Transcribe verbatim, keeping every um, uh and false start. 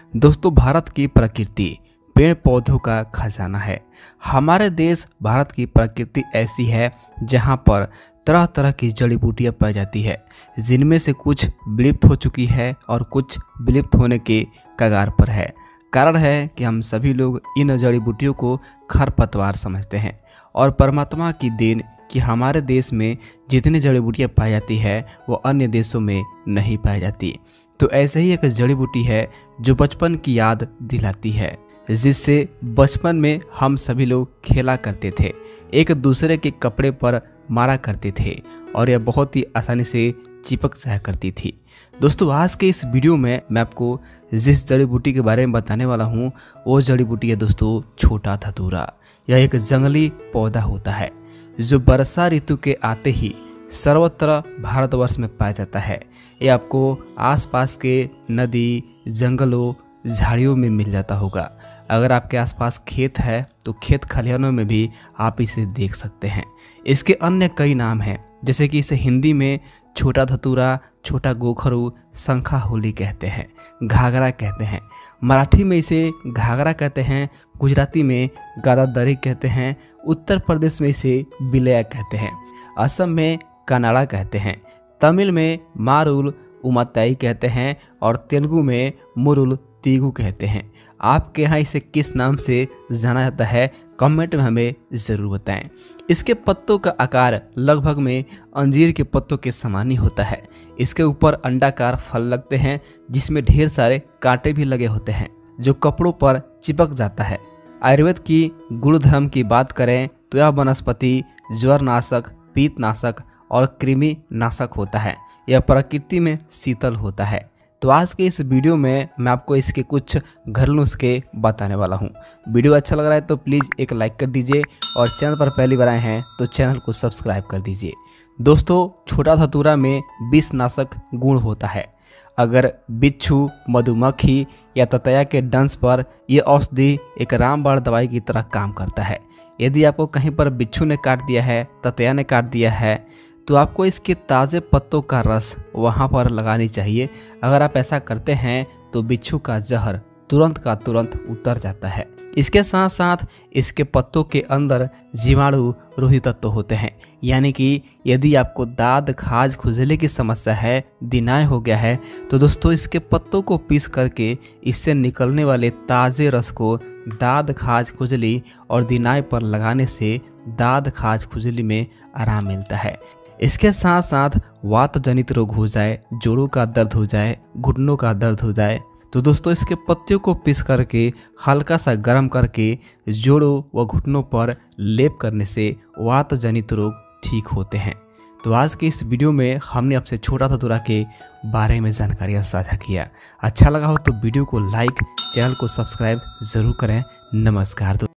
दोस्तों, भारत की प्रकृति पेड़ पौधों का खजाना है। हमारे देश भारत की प्रकृति ऐसी है जहां पर तरह तरह की जड़ी बूटियां पाई जाती है, जिनमें से कुछ विलुप्त हो चुकी है और कुछ विलुप्त होने के कगार पर है। कारण है कि हम सभी लोग इन जड़ी बूटियों को खरपतवार समझते हैं और परमात्मा की देन कि हमारे देश में जितनी जड़ी बूटियाँ पाई जाती है वो अन्य देशों में नहीं पाई जाती। तो ऐसे ही एक जड़ी बूटी है जो बचपन की याद दिलाती है, जिससे बचपन में हम सभी लोग खेला करते थे, एक दूसरे के कपड़े पर मारा करते थे और यह बहुत ही आसानी से चिपक जाया करती थी। दोस्तों, आज के इस वीडियो में मैं आपको जिस जड़ी बूटी के बारे में बताने वाला हूँ वो जड़ी बूटी है दोस्तों छोटा धतूरा। यह एक जंगली पौधा होता है जो वर्षा ऋतु के आते ही सर्वत्र भारतवर्ष में पाया जाता है। ये आपको आसपास के नदी, जंगलों, झाड़ियों में मिल जाता होगा। अगर आपके आसपास खेत है तो खेत खलिहानों में भी आप इसे देख सकते हैं। इसके अन्य कई नाम हैं, जैसे कि इसे हिंदी में छोटा धतूरा, छोटा गोखरू, शंखा होली कहते हैं, घाघरा कहते हैं। मराठी में इसे घाघरा कहते हैं, गुजराती में गादादरी कहते हैं, उत्तर प्रदेश में इसे बिलया कहते हैं, असम में कनाडा कहते हैं, तमिल में मारुल उमाताई कहते हैं और तेलुगु में मुरुल तीगु कहते हैं। आपके यहाँ इसे किस नाम से जाना जाता है कमेंट में हमें ज़रूर बताएं। इसके पत्तों का आकार लगभग में अंजीर के पत्तों के समान ही होता है। इसके ऊपर अंडाकार फल लगते हैं जिसमें ढेर सारे कांटे भी लगे होते हैं जो कपड़ों पर चिपक जाता है। आयुर्वेद की गुणधर्म की बात करें तो यह वनस्पति ज्वरनाशक, पीतनाशक और कृमि नाशक होता है। यह प्रकृति में शीतल होता है। तो आज के इस वीडियो में मैं आपको इसके कुछ घरेलू नुस्खे बताने वाला हूं। वीडियो अच्छा लग रहा है तो प्लीज़ एक लाइक कर दीजिए और चैनल पर पहली बार आए हैं तो चैनल को सब्सक्राइब कर दीजिए। दोस्तों, छोटा धतूरा में विषनाशक गुण होता है। अगर बिच्छू, मधुमक्खी या ततैया के डंस पर यह औषधि एक रामबाण दवाई की तरह काम करता है। यदि आपको कहीं पर बिच्छू ने काट दिया है, ततैया ने काट दिया है, तो आपको इसके ताज़े पत्तों का रस वहाँ पर लगानी चाहिए। अगर आप ऐसा करते हैं तो बिच्छू का जहर तुरंत का तुरंत उतर जाता है। इसके साथ साथ इसके पत्तों के अंदर जीवाणु रोधी तत्व होते हैं, यानी कि यदि आपको दाद, खाज, खुजली की समस्या है, दिनाय हो गया है, तो दोस्तों इसके पत्तों को पीस करके इससे निकलने वाले ताज़े रस को दाद, खाज, खुजली और दिनाय पर लगाने से दाद, खाज, खुजली में आराम मिलता है। इसके साथ साथ वात जनित रोग हो जाए, जोड़ों का दर्द हो जाए, घुटनों का दर्द हो जाए, तो दोस्तों इसके पत्तियों को पीस करके हल्का सा गर्म करके जोड़ों व घुटनों पर लेप करने से वात जनित रोग ठीक होते हैं। तो आज के इस वीडियो में हमने आपसे छोटा धतूरा के बारे में जानकारियाँ साझा किया। अच्छा लगा हो तो वीडियो को लाइक, चैनल को सब्सक्राइब जरूर करें। नमस्कार।